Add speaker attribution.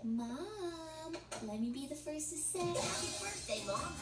Speaker 1: Mom, let me be the first to say happy birthday, Mom.